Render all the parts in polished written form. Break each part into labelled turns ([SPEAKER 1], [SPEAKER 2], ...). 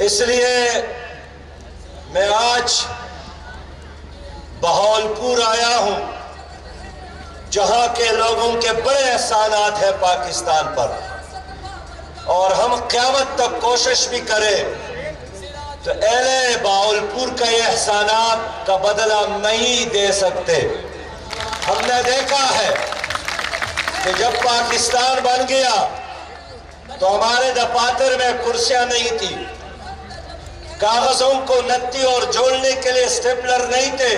[SPEAKER 1] اس لیے میں آج بہاولپور آیا ہوں جہاں کے لوگوں کے بڑے احسانات ہیں پاکستان پر، اور ہم قیامت تک کوشش بھی کریں تو اہل بہاولپور کا یہ احسانات کا بدلہ نہیں دے سکتے۔ ہم نے دیکھا ہے کہ جب پاکستان بن گیا تو ہمارے دفاتر میں کرسیاں نہیں تھی، کاغذوں کو نتی اور جوڑنے کے لیے سٹیپلر نہیں تھے،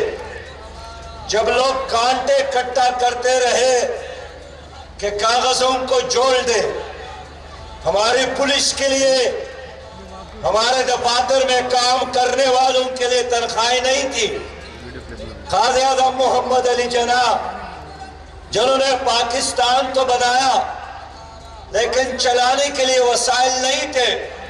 [SPEAKER 1] جب لوگ کانٹے اکٹھا کرتے رہے کہ کاغذوں کو جوڑ دے، ہماری پولیس کے لیے، ہمارے دفاتر میں کام کرنے والوں کے لیے تنخواہیں نہیں تھی۔ قائد اعظم محمد علی جناح جنہوں نے پاکستان تو بنایا لیکن چلانے کے لیے وسائل نہیں تھے،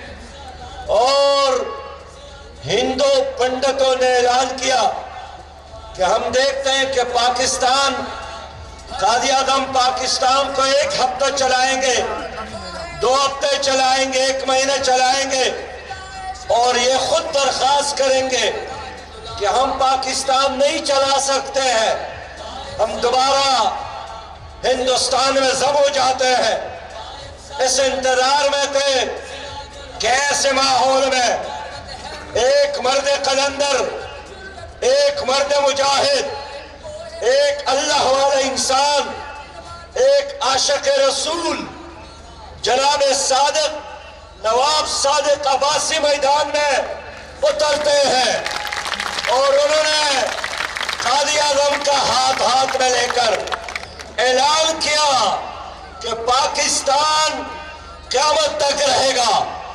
[SPEAKER 1] اور ہندو پنڈتوں نے اعلان کیا کہ ہم دیکھتے ہیں کہ پاکستان، قائد اعظم پاکستان کو 1 ہفتہ چلائیں گے، 2 ہفتے چلائیں گے، 1 مہینہ چلائیں گے، اور یہ خود درخواست کریں گے کہ ہم پاکستان نہیں چلا سکتے ہیں، ہم دوبارہ ہندوستان میں ضم ہو جاتے ہیں۔ اس انتظار میں تھے کہ ایسے ماحول میں ایک مرد قلندر، ایک مرد مجاہد، ایک اللہ والا انسان، ایک عاشق رسول جناب صادق نواب صادق عباسی میدان میں اترتے ہیں، اور انہوں نے قائد اعظم کا ہاتھ میں لے کر اعلان کیا کہ پاکستان قیامت تک رہے گا،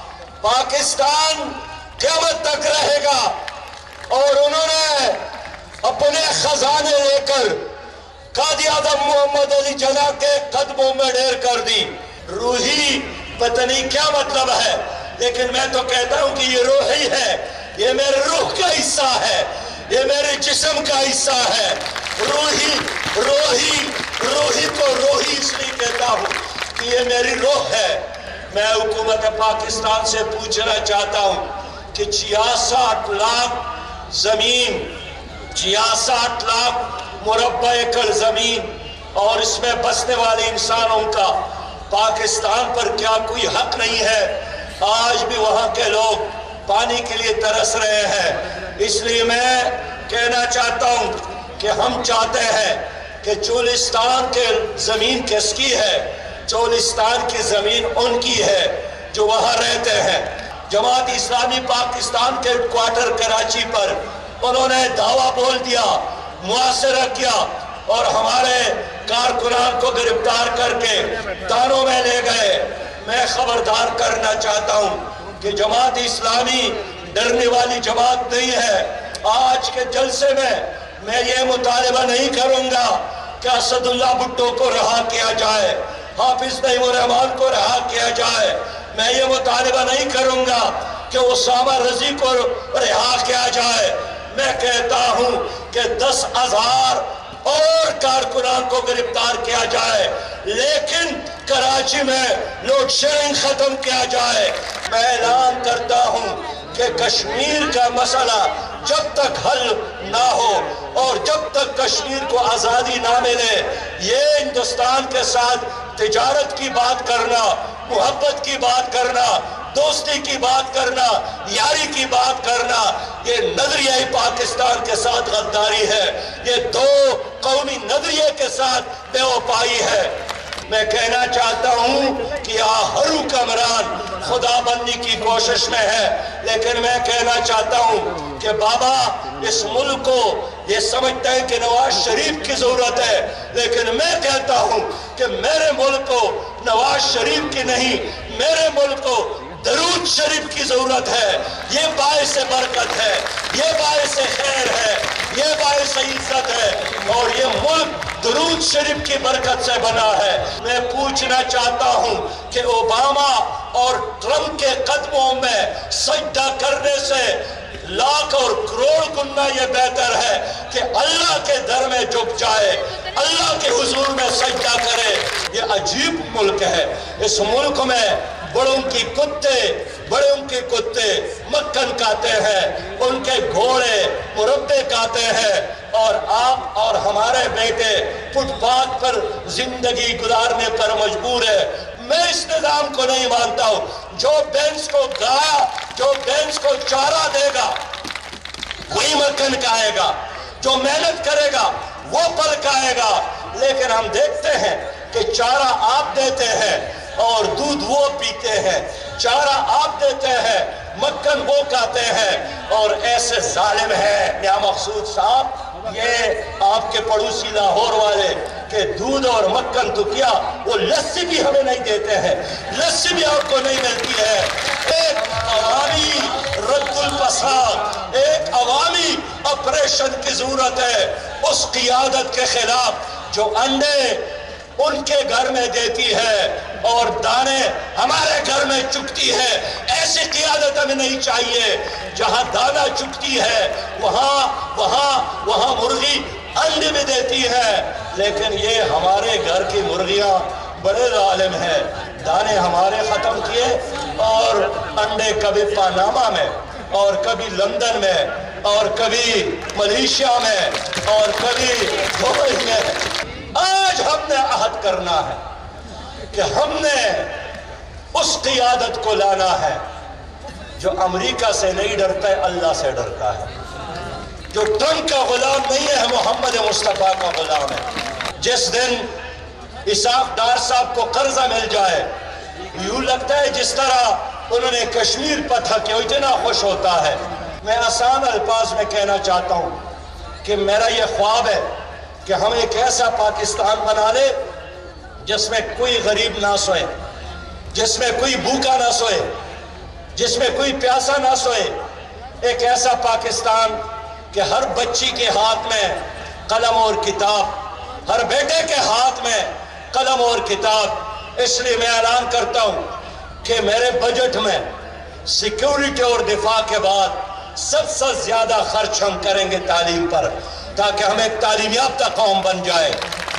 [SPEAKER 1] پاکستان قیامت تک رہے گا۔ اور انہوں نے اپنے خزانے لے کر قائد اعظم محمد علی جناح کے قدموں میں ڈھیر کر دی۔ روحی پتہ نہیں کیا مطلب ہے، لیکن میں تو کہتا ہوں کہ یہ روحی ہے، یہ میرے روح کا حصہ ہے، یہ میرے جسم کا حصہ ہے۔ روحی کو روحی اس لیے کہتا ہوں کہ یہ میری روح ہے۔ میں حکومت پاکستان سے پوچھنا چاہتا ہوں کہ 66 لاکھ زمین، 66 لاکھ مربع ایکڑ زمین اور اس میں بسنے والے انسانوں کا پاکستان پر کیا کوئی حق نہیں ہے؟ آج بھی وہاں کے لوگ پانی کے لیے ترس رہے ہیں۔ اس لیے میں کہنا چاہتا ہوں کہ ہم چاہتے ہیں کہ چولستان کے زمین کس کی ہے؟ چولستان کی زمین ان کی ہے جو وہاں رہتے ہیں۔ جماعت اسلامی پاکستان کے ہیڈ کوارٹر کراچی پر انہوں نے دعویٰ بول دیا، محاصرہ کیا، اور ہمارے کارکنان کو گرفتار کر کے تانوں میں لے گئے۔ میں خبردار کرنا چاہتا ہوں کہ جماعت اسلامی ڈرنے والی جماعت نہیں ہے۔ آج کے جلسے میں یہ مطالبہ نہیں کروں گا کہ اسد اللہ بھٹو کو رہا کیا جائے، حافظ نعیم الرحمان کو رہا کیا جائے۔ میں یہ مطالبہ نہیں کروں گا کہ اسامہ رضی کو رہا کیا جائے۔ میں کہتا ہوں کہ 10,000 اور کارکنان کو گرفتار کیا جائے، لیکن کراچی میں لوڈ شیڈنگ ختم کیا جائے۔ میں اعلان کرتا ہوں کہ کشمیر کا مسئلہ جب تک حل نہ ہو اور جب تک کشمیر کو آزادی نہ ملے، یہ ہندوستان کے ساتھ تجارت کی بات کرنا، محبت کی بات کرنا، دوستی کی بات کرنا، یاری کی بات کرنا، یہ نظریہ پاکستان کے ساتھ غداری ہے، یہ 2 قومی نظریے کے ساتھ بے وفائی ہے۔ میں کہنا چاہتا ہوں کہ ہر حکمران خدا بننے کی کوشش میں ہے، لیکن میں کہنا چاہتا ہوں کہ بابا اس ملک کو یہ سمجھتے ہیں کہ نواز شریف کی ضرورت ہے، لیکن میں کہتا ہوں کہ میرے ملک کو نواز شریف کی نہیں، میرے ملک کو درود شریف کی ضرورت ہے۔ یہ باعث برکت ہے، یہ باعث خیر ہے، یہ باعث عزت ہے، اور یہ ملک درود شریف کی برکت سے بنا ہے۔ میں پوچھنا چاہتا ہوں کہ اوباما اور ٹرمپ کے قدموں میں سجدہ کرنے سے لاکھ اور کروڑ گنا یہ بہتر ہے کہ اللہ کے در میں جھک جائے، اللہ کے حضور میں سجدہ کرے۔ یہ عجیب ملک ہے، اس ملک میں بڑوں کی کتے، بڑے ان کے کتے مکھن کھاتے ہیں، ان کے گھوڑے مربے کھاتے ہیں، اور آپ اور ہمارے بیٹے فٹ پاتھ پر زندگی گزارنے پر مجبور ہے۔ میں اس نظام کو نہیں مانتا ہوں۔ جو بینس کو گایا، جو بینس کو چارہ دے گا وہی مکھن کھائے گا، جو محنت کرے گا وہ پھل کھائے گا۔ لیکن ہم دیکھتے ہیں کہ چارہ آپ دیتے ہیں اور دودھ وہ پیتے ہیں، چارہ آپ دیتے ہیں مکھن وہ کھاتے ہیں، اور ایسے ظالم ہیں میاں مقصود صاحب، یہ آپ کے پڑوسی لاہور والے کہ دودھ اور مکھن تو کیا، وہ لسی بھی ہمیں نہیں دیتے ہیں، لسی بھی آپ کو نہیں ملتی ہے۔ ایک عوامی رد الفساد، ایک عوامی آپریشن کی ضرورت ہے اس قیادت کے خلاف جو انڈے ان کے گھر میں دیتی ہے اور دانے ہمارے گھر میں چکتی ہے۔ ایسی قیادت ہمیں نہیں چاہیے۔ جہاں دانا چکتی ہے وہاں مرغی انڈے بھی دیتی ہے، لیکن یہ ہمارے گھر کی مرغیاں بڑے ظالم ہیں، دانے ہمارے ختم کیے اور انڈے کبھی پاناما میں اور کبھی لندن میں اور کبھی ملیشیا میں اور کبھی دبئی میں۔ آج ہم نے عہد کرنا ہے کہ ہم نے اس قیادت کو لانا ہے جو امریکہ سے نہیں ڈرتا ہے، اللہ سے ڈرتا ہے، جو ٹرمپ کا غلام نہیں ہے، محمد مصطفیٰ کا غلام ہے۔ جس دن اسحاق ڈار صاحب کو قرضہ مل جائے، یوں لگتا ہے جس طرح انہوں نے کشمیر فتح کیا، اتنا خوش ہوتا ہے۔ میں آسان الفاظ میں کہنا چاہتا ہوں کہ میرا یہ خواب ہے کہ ہم ایک ایسا پاکستان بنا لے جس میں کوئی غریب نہ سوئے، جس میں کوئی بھوکا نہ سوئے، جس میں کوئی پیاسا نہ سوئے۔ ایک ایسا پاکستان کہ ہر بچی کے ہاتھ میں قلم اور کتاب، ہر بیٹے کے ہاتھ میں قلم اور کتاب۔ اس لیے میں اعلان کرتا ہوں کہ میرے بجٹ میں سیکیورٹی اور دفاع کے بعد سب سے زیادہ خرچ ہم کریں گے تعلیم پر، تاکہ ہم ایک تعلیم یافتہ قوم بن جائے۔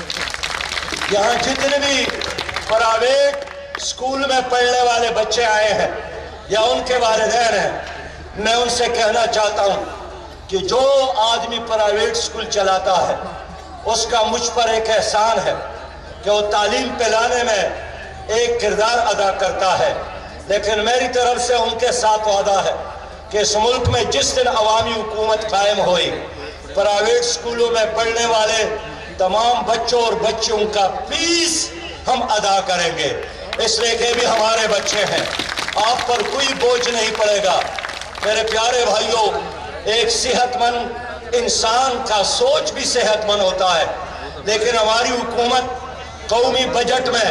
[SPEAKER 1] یہاں جتنے بھی پرائیویٹ اسکول میں پڑھنے والے بچے آئے ہیں یا ان کے والدین ہیں، میں ان سے کہنا چاہتا ہوں کہ جو آدمی پرائیویٹ اسکول چلاتا ہے اس کا مجھ پر ایک احسان ہے کہ وہ تعلیم پلانے میں ایک کردار ادا کرتا ہے، لیکن میری طرف سے ان کے ساتھ وعدہ ہے کہ اس ملک میں جس دن عوامی حکومت قائم ہوئی، پرائیویٹ اسکولوں میں پڑھنے والے تمام بچوں اور بچیوں کا فیس ہم ادا کریں گے، اس لیے کہ بھی ہمارے بچے ہیں، آپ پر کوئی بوجھ نہیں پڑے گا۔ میرے پیارے بھائیوں، ایک صحت مند انسان کا سوچ بھی صحت مند ہوتا ہے، لیکن ہماری حکومت قومی بجٹ میں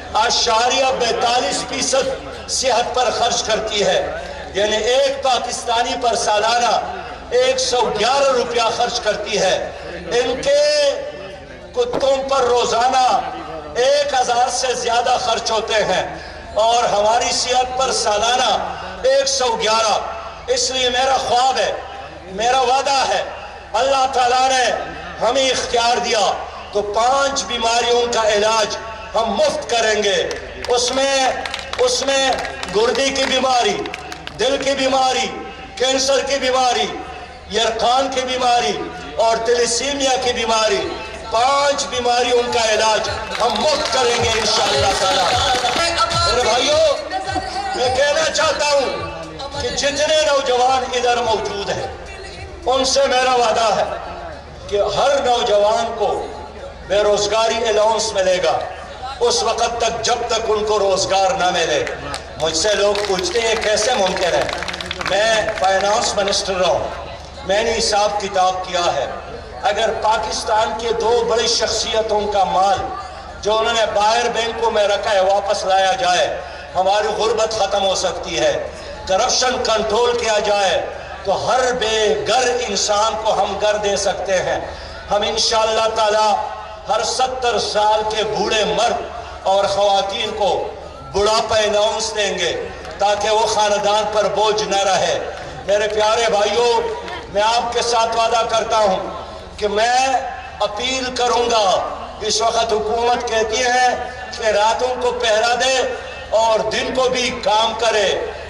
[SPEAKER 1] 42% صحت پر خرچ کرتی ہے، یعنی ایک پاکستانی پر سالانہ 111 روپیہ خرچ کرتی ہے۔ ان کے کتوں پر روزانہ 1000 سے زیادہ خرچ ہوتے ہیں اور ہماری صحت پر سالانہ 111۔ اس لیے میرا خواب ہے، میرا وعدہ ہے، اللہ تعالیٰ نے ہمیں اختیار دیا تو 5 بیماریوں کا علاج ہم مفت کریں گے۔ اس میں گردے کی بیماری، دل کی بیماری، کینسر کی بیماری، یرقان کی بیماری اور تیلیسیمیا کی بیماری، 5 بیماریوں کا علاج ہم مفت کریں گے انشاءاللہ تعالیٰ۔ میرے بھائیوں، میں کہنا چاہتا ہوں کہ جتنے نوجوان ادھر موجود ہیں ان سے میرا وعدہ ہے کہ ہر نوجوان کو بے روزگاری الاؤنس ملے گا اس وقت تک جب تک ان کو روزگار نہ ملے۔ مجھ سے لوگ پوچھتے ہیں کیسے ممکن ہے، میں فائنانس منسٹر رہا ہوں، میں نے حساب کتاب کیا ہے، اگر پاکستان کے 2 بڑی شخصیتوں کا مال جو انہوں نے باہر بینکوں میں رکھا ہے واپس لایا جائے، ہماری غربت ختم ہو سکتی ہے۔ کرپشن کنٹرول کیا جائے تو ہر بے گھر انسان کو ہم گھر دے سکتے ہیں۔ ہم انشاءاللہ تعالی ہر 70 سال کے بوڑھے مرد اور خواتین کو بڑھاپا الاؤنس دیں گے تاکہ وہ خاندان پر بوجھ نہ رہے۔ میرے پیارے بھائیوں، میں آپ کے ساتھ وعدہ کرتا ہوں کہ میں اپیل کروں گا، اس وقت حکومت کہتی ہے کہ راتوں کو پہرا دے اور دن کو بھی کام کرے،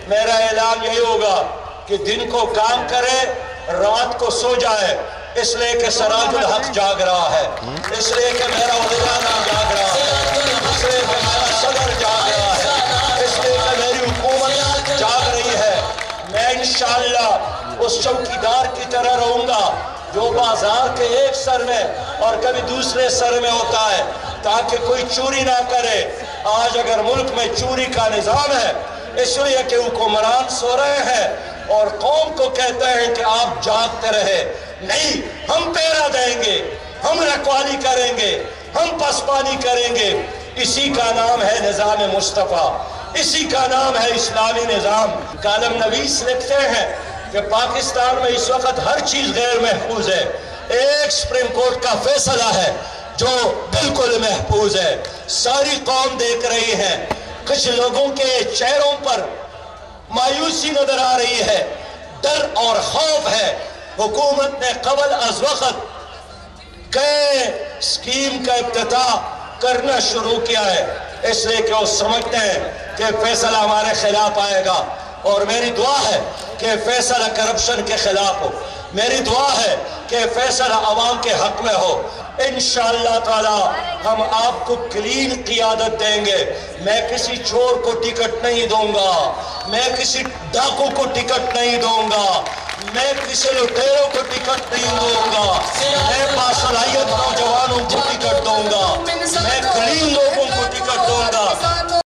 [SPEAKER 1] میرا اعلان یہی ہوگا کہ دن کو کام کرے، رات کو سو جائے، اس لیے کہ سراج الحق جاگ رہا ہے، اس لیے کہ میرا وزیرانہ جاگ رہا ہے، اس لیے کہ میرا صدر جاگ رہا ہے، اس لیے کہ میری حکومت جاگ رہی ہے۔ میں انشاءاللہ اس چوکیدار کی طرح رہوں گا جو بازار کے ایک سر میں اور کبھی دوسرے سر میں ہوتا ہے، تاکہ کوئی چوری نہ کرے۔ آج اگر ملک میں چوری کا نظام ہے اس لیے کہ حکمران سو رہے ہیں اور قوم کو کہتے ہیں کہ آپ جاگتے رہے، نہیں، ہم پہرا دیں گے، ہم رکھوالی کریں گے، ہم پسپانی کریں گے۔ اسی کا نام ہے نظام مصطفیٰ، اسی کا نام ہے اسلامی نظام۔ کالم نویس لکھتے ہیں کہ پاکستان میں اس وقت ہر چیز غیر محفوظ ہے، ایک سپریم کورٹ کا فیصلہ ہے جو بالکل محفوظ ہے۔ ساری قوم دیکھ رہی ہے، کچھ لوگوں کے چہروں پر مایوسی نظر آ رہی ہے، ڈر اور خوف ہے۔ حکومت نے قبل از وقت کئی اسکیم کا افتتاح کرنا شروع کیا ہے، اس لیے کہ وہ سمجھتے ہیں کہ فیصلہ ہمارے خلاف آئے گا، اور میری دعا ہے کہ فیصلہ کرپشن کے خلاف ہو، میری دعا ہے کہ فیصلہ عوام کے حق میں ہو۔ انشاءاللہ تعالی ہم آپ کو کلین قیادت دیں گے۔ میں کسی چور کو ٹکٹ نہیں دوں گا، میں کسی ڈاکو کو ٹکٹ نہیں دوں گا، میں کسی لٹیروں کو ٹکٹ نہیں دوں گا، میں باصلاحیت نوجوانوں کو ٹکٹ